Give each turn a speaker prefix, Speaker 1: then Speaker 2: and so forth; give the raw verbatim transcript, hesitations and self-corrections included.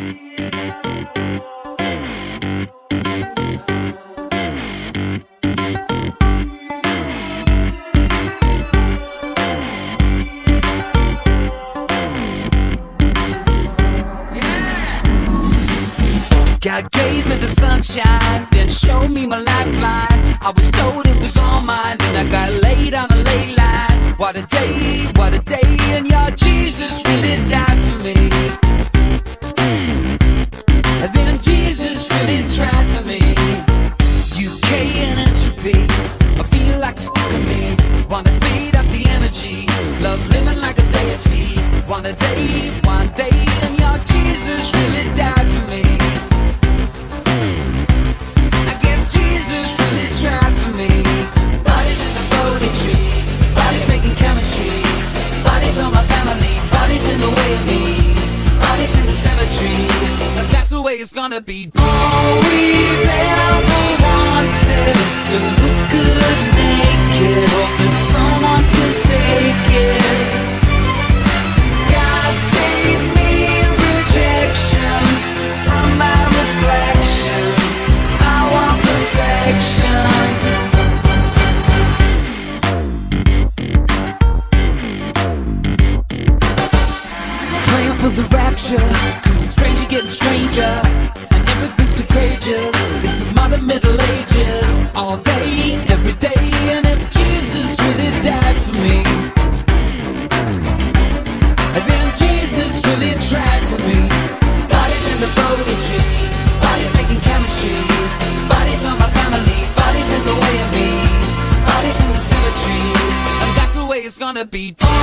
Speaker 1: God gave me the sunshine, then showed me my lifeline. I was told it was all mine, then I got laid on a ley line. What a day, what a day, and your Jesus really died for me. And then Jesus really tried for me. U K and entropy, I feel like a stick of me. Wanna feed up the energy, love living like a deity. One a day, one day, and your Jesus really died for me. It's gonna be all we've ever wanted is to look good naked. Hope that someone can take it. God save me rejection from my reflection. I want perfection. Praying for the rapture, stranger getting stranger, and everything's contagious. It's the modern Middle Ages, all day, every day. And if Jesus really died for me, and then Jesus really tried for me. Bodies in the prodigy, bodies making chemistry, bodies on my family, bodies in the way of me, bodies in the cemetery. And that's the way it's gonna be.